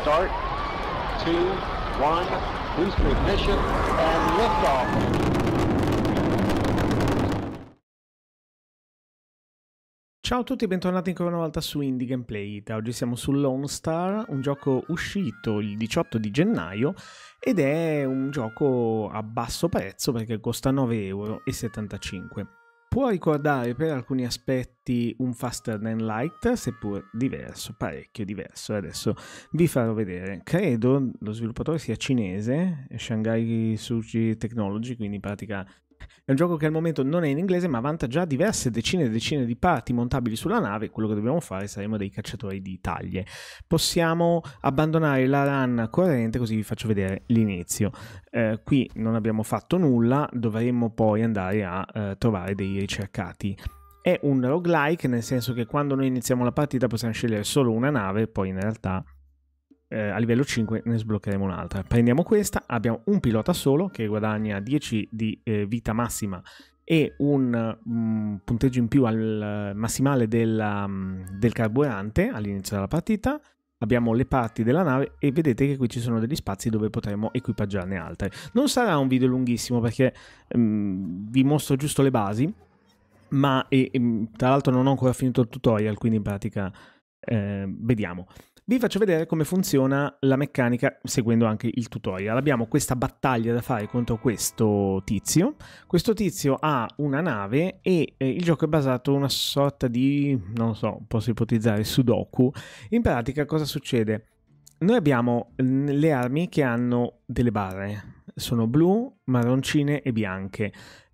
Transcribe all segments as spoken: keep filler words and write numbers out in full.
start, two, one, booster ignition, and liftoff. Ciao a tutti e bentornati ancora una volta su Indie Gameplay. Da oggi siamo su Lone Star, un gioco uscito il diciotto di gennaio ed è un gioco a basso prezzo perché costa nove euro e settantacinque. Può ricordare per alcuni aspetti un Faster Than Light, seppur diverso, parecchio diverso. Adesso vi farò vedere. Credo lo sviluppatore sia cinese, Shanghai Sushi Technology, quindi in pratica è un gioco che al momento non è in inglese, ma vanta già diverse decine e decine di parti montabili sulla nave. Quello che dobbiamo fare saremo dei cacciatori di taglie. Possiamo abbandonare la run corrente, così vi faccio vedere l'inizio. Eh, qui non abbiamo fatto nulla, dovremmo poi andare a eh, trovare dei ricercati. È un roguelike, nel senso che quando noi iniziamo la partita possiamo scegliere solo una nave, poi in realtà Eh, a livello cinque ne sbloccheremo un'altra. Prendiamo questa, abbiamo un pilota solo che guadagna dieci di eh, vita massima e un um, punteggio in più al uh, massimale della, um, del carburante all'inizio della partita. Abbiamo le parti della nave e vedete che qui ci sono degli spazi dove potremo equipaggiarne altre. Non sarà un video lunghissimo perché um, vi mostro giusto le basi, ma e, e, tra l'altro non ho ancora finito il tutorial, quindi in pratica eh, vediamo. Vi faccio vedere come funziona la meccanica seguendo anche il tutorial. Abbiamo questa battaglia da fare contro questo tizio. Questo tizio ha una nave e eh, il gioco è basato su una sorta di, non lo so, posso ipotizzare, sudoku. In pratica cosa succede? Noi abbiamo le armi che hanno delle barre. Sono blu, marroncine e bianche.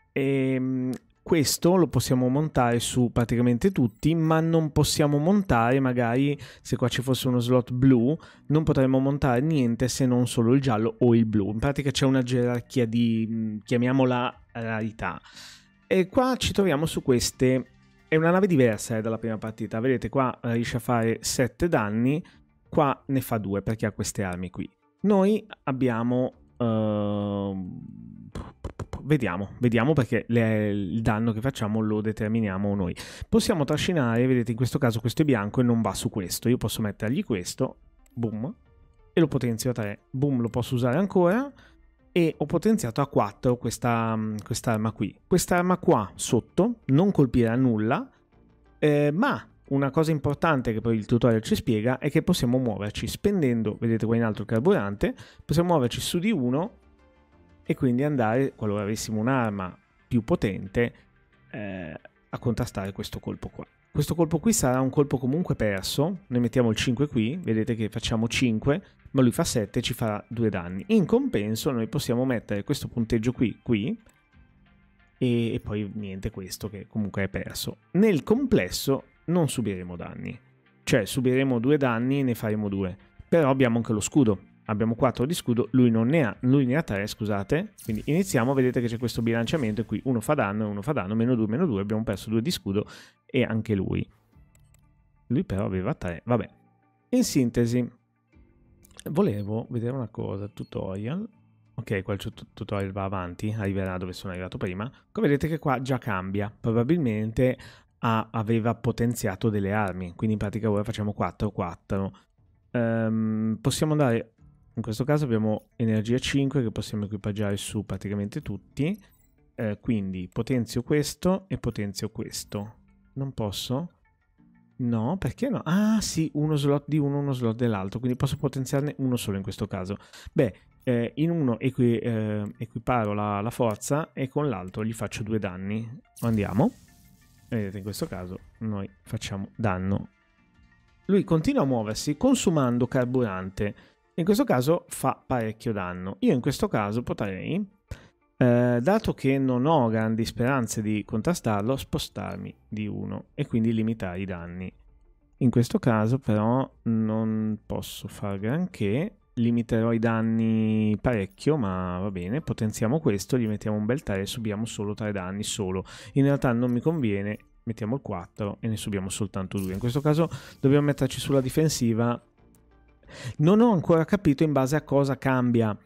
E questo lo possiamo montare su praticamente tutti, ma non possiamo montare, magari se qua ci fosse uno slot blu, non potremmo montare niente se non solo il giallo o il blu. In pratica c'è una gerarchia di, chiamiamola, rarità. E qua ci troviamo su queste, è una nave diversa eh, dalla prima partita, vedete qua riesce a fare sette danni, qua ne fa due perché ha queste armi qui. Noi abbiamo... Uh, Vediamo, vediamo perché le, il danno che facciamo lo determiniamo noi. Possiamo trascinare, vedete in questo caso questo è bianco e non va su questo. Io posso mettergli questo, boom, e lo potenzio a tre, boom, lo posso usare ancora e ho potenziato a quattro questa quest'arma qui. Quest'arma qua sotto non colpirà nulla, eh, ma una cosa importante che poi il tutorial ci spiega è che possiamo muoverci spendendo, vedete qua in alto il carburante, possiamo muoverci su di uno e quindi andare, qualora avessimo un'arma più potente, eh, a contrastare questo colpo qua. Questo colpo qui sarà un colpo comunque perso, noi mettiamo il cinque qui, vedete che facciamo cinque, ma lui fa sette e ci farà due danni. In compenso noi possiamo mettere questo punteggio qui, qui, e, e poi niente questo che comunque è perso. Nel complesso non subiremo danni, cioè subiremo due danni e ne faremo due, però abbiamo anche lo scudo. Abbiamo quattro di scudo, lui non ne ha, lui ne ha tre, scusate. Quindi iniziamo, vedete che c'è questo bilanciamento e qui uno fa danno e uno fa danno, meno due, meno due, abbiamo perso due di scudo e anche lui. Lui però aveva tre, vabbè. In sintesi, volevo vedere una cosa, tutorial. Ok, qua il tutorial va avanti, arriverà dove sono arrivato prima. Come vedete che qua già cambia, probabilmente ha, aveva potenziato delle armi, quindi in pratica ora facciamo quattro quattro. Um, possiamo andare... In questo caso abbiamo energia cinque che possiamo equipaggiare su praticamente tutti, eh, quindi potenzio questo e potenzio questo. Non posso? No, perché no? Ah sì, uno slot di uno, uno slot dell'altro, quindi posso potenziarne uno solo in questo caso. Beh, eh, in uno equi, eh, equiparo la, la forza e con l'altro gli faccio due danni. Andiamo. Vedete, in questo caso noi facciamo danno. Lui continua a muoversi consumando carburante. In questo caso fa parecchio danno. Io in questo caso potrei, eh, dato che non ho grandi speranze di contrastarlo, spostarmi di uno e quindi limitare i danni. In questo caso però non posso far granché, limiterò i danni parecchio, ma va bene, potenziamo questo, gli mettiamo un bel tre e subiamo solo tre danni, solo. In realtà non mi conviene, mettiamo il quattro e ne subiamo soltanto due. In questo caso dobbiamo metterci sulla difensiva. Non ho ancora capito in base a cosa cambia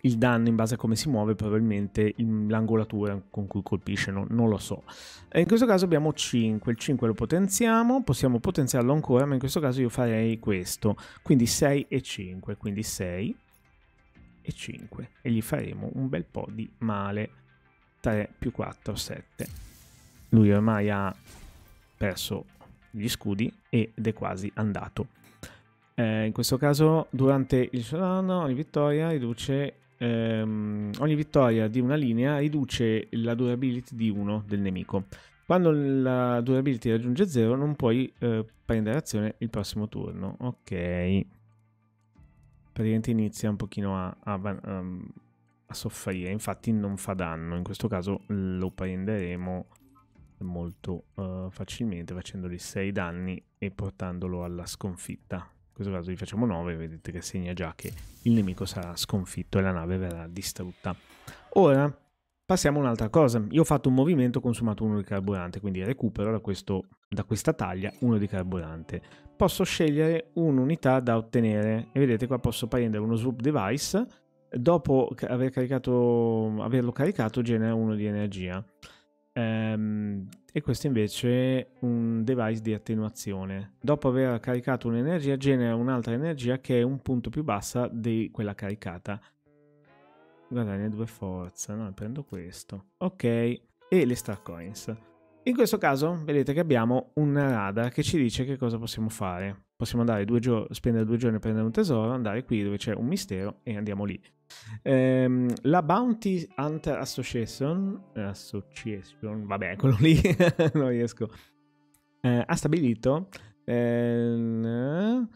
il danno in base a come si muove, probabilmente l'angolatura con cui colpisce, no, non lo so. E in questo caso abbiamo cinque, il cinque lo potenziamo, possiamo potenziarlo ancora, ma in questo caso io farei questo, quindi sei e cinque, quindi sei e cinque, e gli faremo un bel po' di male. Tre più quattro, sette. Lui ormai ha perso gli scudi ed è quasi andato. Eh, in questo caso durante il suo danno ogni vittoria riduce ehm, ogni vittoria di una linea riduce la durability di uno del nemico. Quando la durability raggiunge zero non puoi eh, prendere azione il prossimo turno. Ok, praticamente inizia un pochino a, a, a, a soffrire, infatti non fa danno. In questo caso lo prenderemo molto uh, facilmente facendogli sei danni e portandolo alla sconfitta. In questo caso gli facciamo nove, vedete che segna già che il nemico sarà sconfitto e la nave verrà distrutta. Ora passiamo a un'altra cosa. Io ho fatto un movimento, ho consumato uno di carburante, quindi recupero da, questo, da questa taglia uno di carburante. Posso scegliere un'unità da ottenere e vedete qua posso prendere uno swoop device. Dopo aver caricato, averlo caricato genera uno di energia. Um, e questo invece è un device di attenuazione. Dopo aver caricato un'energia genera un'altra energia che è un punto più bassa di quella caricata. Guadagna due forza, no? Prendo questo. Ok, e le star coins. In questo caso vedete che abbiamo un radar che ci dice che cosa possiamo fare. Possiamo andare due giorni, spendere due giorni a prendere un tesoro, andare qui dove c'è un mistero e andiamo lì. Ehm, la Bounty Hunter Association, Association, vabbè, quello lì, non riesco, eh, ha stabilito eh,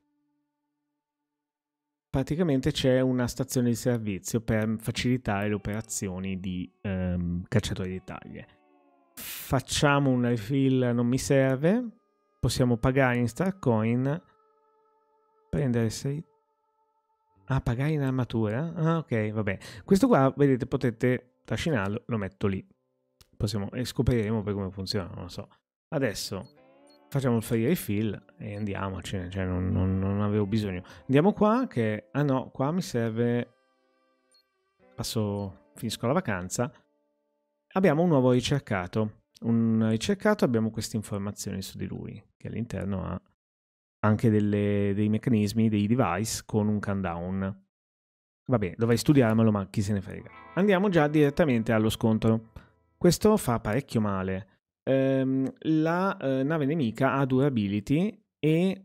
praticamente c'è una stazione di servizio per facilitare le operazioni di ehm, cacciatori di taglie. Facciamo un refill, non mi serve. Possiamo pagare in Star Coin, prendere sei. Ah, pagare in armatura? Ah, ok, vabbè. Questo qua, vedete, potete trascinarlo, lo metto lì. Possiamo, e scopriremo poi come funziona, non lo so. Adesso facciamo il free refill e andiamocene, cioè non, non, non avevo bisogno. Andiamo qua che, ah no, qua mi serve, passo, finisco la vacanza. Abbiamo un nuovo ricercato. Un ricercato, abbiamo queste informazioni su di lui, che all'interno ha anche delle, dei meccanismi, dei device con un countdown. Vabbè, dovrei studiarmelo, ma chi se ne frega. Andiamo già direttamente allo scontro. Questo fa parecchio male. Ehm, la eh, nave nemica ha durability e...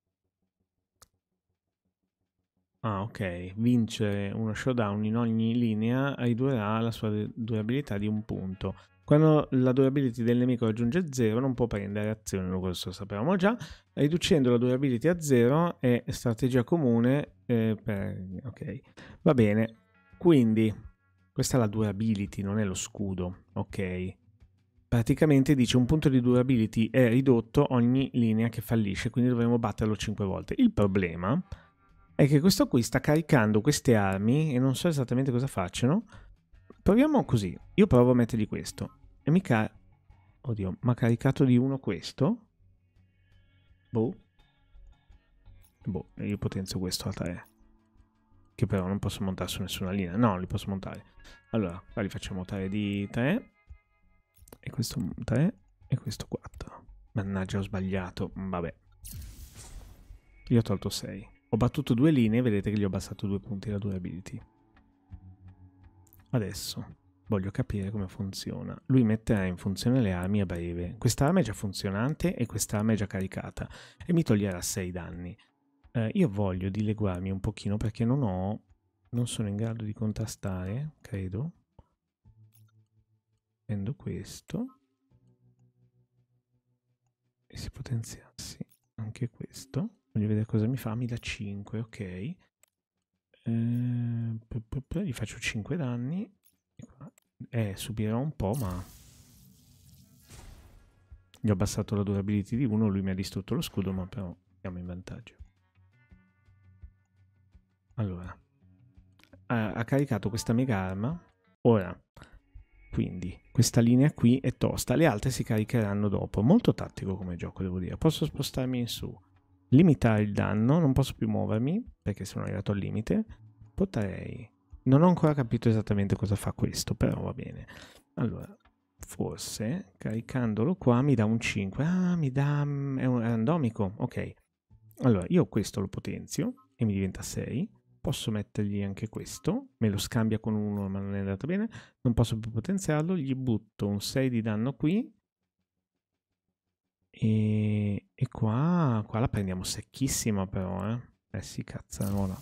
Ah, ok. Vincere uno showdown in ogni linea ridurrà la sua durabilità di un punto. Quando la durability del nemico raggiunge zero non può prendere azione, questo sapevamo già. Riducendo la durability a zero è strategia comune. Eh, per... Ok, va bene. Quindi, questa è la durability, non è lo scudo. Ok. Praticamente dice un punto di durability è ridotto ogni linea che fallisce, quindi dovremo batterlo cinque volte. Il problema è che questo qui sta caricando queste armi e non so esattamente cosa facciano. Proviamo così, io provo a mettergli questo e mi ca... Oddio, ma ha caricato di uno questo? Boh. Boh, io potenzio questo a tre. Che però non posso montare su nessuna linea. No, li posso montare. Allora, qua li facciamo tre di tre. E questo tre e questo quattro. Mannaggia, ho sbagliato. Vabbè. Io ho tolto sei. Ho battuto due linee, vedete che gli ho abbassato due punti la durability. Adesso voglio capire come funziona. Lui metterà in funzione le armi a breve. Quest'arma è già funzionante e quest'arma è già caricata. E mi toglierà sei danni. Eh, io voglio dileguarmi un pochino perché non ho... Non sono in grado di contrastare, credo. Prendo questo. E si potenziassi anche questo. Voglio vedere cosa mi fa. Mi dà cinque, ok. Eh, gli faccio cinque danni. Eh, subirò un po', ma gli ho abbassato la durability di uno. Lui mi ha distrutto lo scudo, ma però siamo in vantaggio. Allora, ha, ha caricato questa mega arma. Ora, quindi, questa linea qui è tosta. Le altre si caricheranno dopo. Molto tattico come gioco, devo dire. Posso spostarmi in su. Limitare il danno. Non posso più muovermi, perché sono arrivato al limite. Potrei Non ho ancora capito esattamente cosa fa questo, però va bene. Allora, forse caricandolo qua mi dà un cinque. Ah, mi dà... è un randomico, ok. Allora, io questo lo potenzio e mi diventa sei. Posso mettergli anche questo, me lo scambia con uno ma non è andato bene. Non posso più potenziarlo, gli butto un sei di danno qui. E, e qua, qua la prendiamo secchissima però, eh. Eh sì, cazzarola.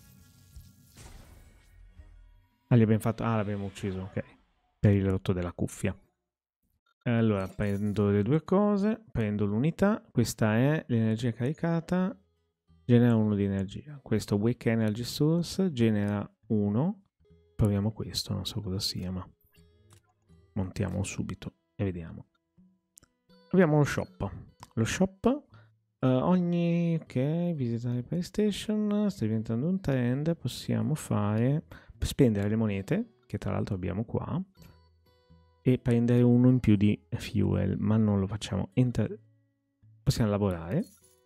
Ah, gli abbiamo fatto... Ah, l'abbiamo ucciso, ok. Per il rotto della cuffia. Allora, prendo le due cose, prendo l'unità. Questa è l'energia caricata. Genera uno di energia. Questo Wake Energy Source genera uno. Proviamo questo, non so cosa sia, ma montiamo subito e vediamo. Abbiamo lo shop. Lo shop... Uh, ogni ok, visitare PlayStation, sta diventando un trend, possiamo fare spendere le monete, che tra l'altro abbiamo qua, e prendere uno in più di fuel, ma non lo facciamo. Enter. Possiamo lavorare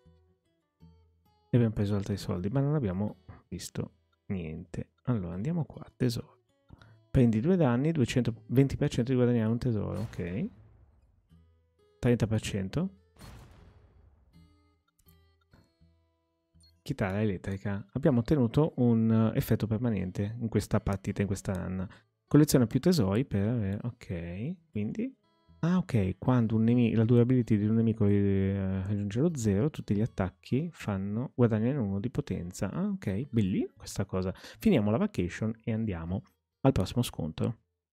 e abbiamo preso altri soldi, ma non abbiamo visto niente. Allora andiamo qua, tesoro. Prendi due danni, duecentoventi per cento di guadagnare un tesoro, ok. trenta per cento. Chitarra elettrica. Abbiamo ottenuto un uh, effetto permanente in questa partita, in questa run. Colleziona più tesori per avere... Ok, quindi... Ah, ok, quando un nemico, la durability di un nemico eh, raggiunge lo zero, tutti gli attacchi fanno, guadagnano uno di potenza. Ah, ok, bellino questa cosa. Finiamo la vacation e andiamo al prossimo scontro.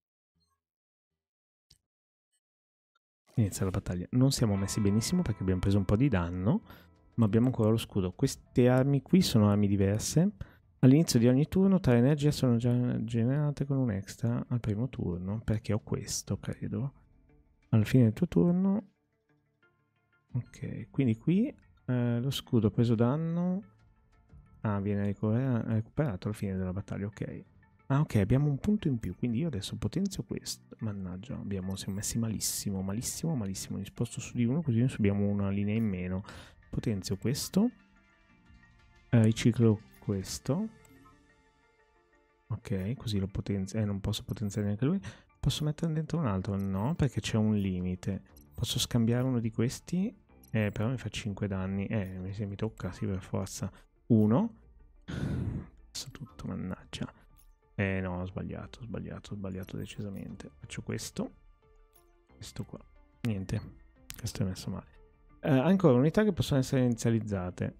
Inizia la battaglia. Non siamo messi benissimo perché abbiamo preso un po' di danno, ma abbiamo ancora lo scudo. Queste armi qui sono armi diverse. All'inizio di ogni turno tre energie sono già generate con un extra al primo turno, perché ho questo, credo. Alla fine del tuo turno... Ok, quindi qui eh, lo scudo ha preso danno... Ah, viene recuperato alla fine della battaglia, ok. Ah, ok, abbiamo un punto in più, quindi io adesso potenzio questo. Mannaggia, abbiamo, siamo messi malissimo, malissimo, malissimo. Mi sposto su di uno, così abbiamo una linea in meno. Potenzio questo. Eh, riciclo questo. Ok, così lo potenzio. Eh, non posso potenziare neanche lui. Posso mettere dentro un altro? No, perché c'è un limite. Posso scambiare uno di questi. Eh, però mi fa cinque danni. Eh, mi, se mi tocca, sì, per forza. Uno. Passa tutto, mannaggia. Eh, no, ho sbagliato, ho sbagliato, ho sbagliato decisamente. Faccio questo. Questo qua. Niente. Questo è messo male. Eh, ancora unità che possono essere inizializzate.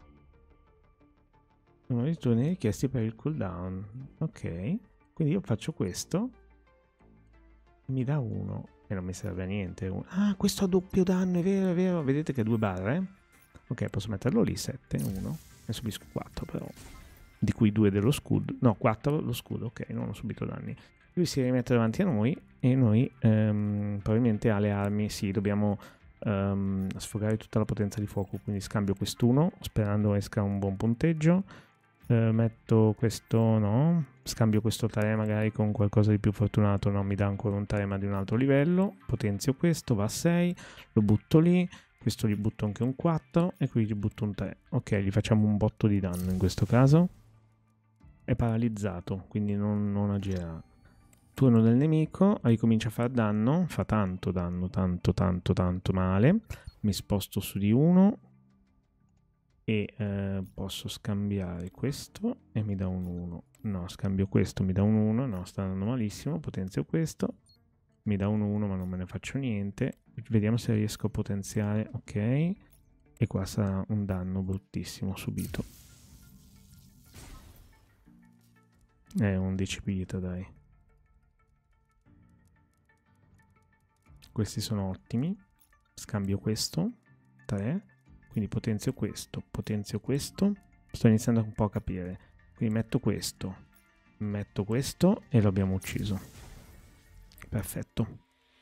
Sono i turni richiesti per il cooldown. Ok. Quindi io faccio questo. Mi dà uno. E non mi serve a niente. Ah, questo ha doppio danno, è vero, è vero. Vedete che è due barre? Ok, posso metterlo lì, sette, uno. Ne subisco quattro però. Di cui due dello scudo. No, quattro lo scudo, ok, non ho subito danni. Lui si rimette davanti a noi e noi ehm, probabilmente ha le armi. Sì, dobbiamo um, sfogare tutta la potenza di fuoco, quindi scambio quest'uno sperando esca un buon punteggio. Uh, metto questo, no, scambio questo tre magari con qualcosa di più fortunato, no, mi dà ancora un tre ma di un altro livello. Potenzio questo, va a sei, lo butto lì. Questo gli butto anche un quattro e qui gli butto un tre. Ok, gli facciamo un botto di danno in questo caso. È paralizzato, quindi non, non agirà. Turno del nemico, ricomincia a fare danno, fa tanto danno, tanto tanto tanto male. Mi sposto su di uno e eh, posso scambiare questo e mi dà un uno. No, scambio questo, mi dà un uno, no, sta andando malissimo. Potenzio questo, mi dà un uno ma non me ne faccio niente. Vediamo se riesco a potenziare, ok. E qua sarà un danno bruttissimo subito. Eh, undici pita, dai. Questi sono ottimi. Scambio questo, tre. Quindi potenzio questo, potenzio questo. Sto iniziando un po' a capire. Quindi metto questo, metto questo e lo abbiamo ucciso. Perfetto.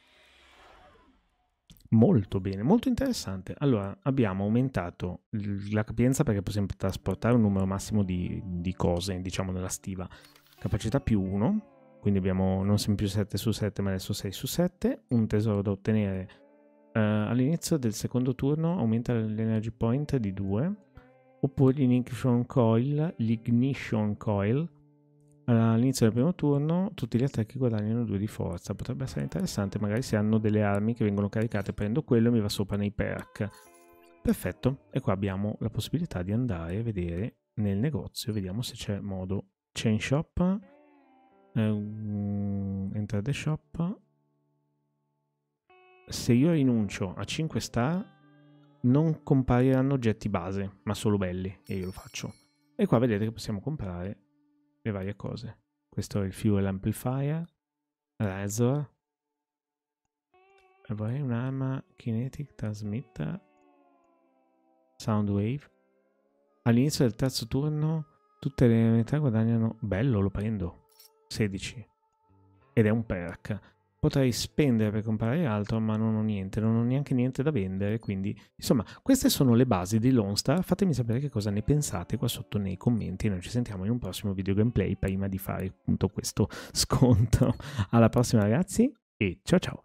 Molto bene, molto interessante. Allora, abbiamo aumentato la capienza perché possiamo trasportare un numero massimo di, di cose, diciamo, nella stiva. Capacità più uno, quindi abbiamo non sempre più sette su sette, ma adesso sei su sette. Un tesoro da ottenere uh, all'inizio del secondo turno, aumenta l'energy point di due. Oppure l'ignition coil, l'ignition coil All'inizio del primo turno tutti gli attacchi guadagnano due di forza. Potrebbe essere interessante, magari se hanno delle armi che vengono caricate, prendo quello e mi va sopra nei perk. Perfetto, e qua abbiamo la possibilità di andare a vedere nel negozio, vediamo se c'è modo. Chain shop, um, enter the shop. Se io rinuncio a cinque star non compariranno oggetti base, ma solo belli, e io lo faccio. E qua vedete che possiamo comprare le varie cose. Questo è il fuel amplifier, razor, avrei un'arma kinetic transmitter, soundwave. All'inizio del terzo turno tutte le unità guadagnano, bello, lo prendo, sedici, ed è un perk. Potrei spendere per comprare altro, ma non ho niente, non ho neanche niente da vendere, quindi insomma queste sono le basi di Lone Star. Fatemi sapere che cosa ne pensate qua sotto nei commenti. Noi ci sentiamo in un prossimo video gameplay prima di fare appunto questo scontro. Alla prossima ragazzi e ciao ciao!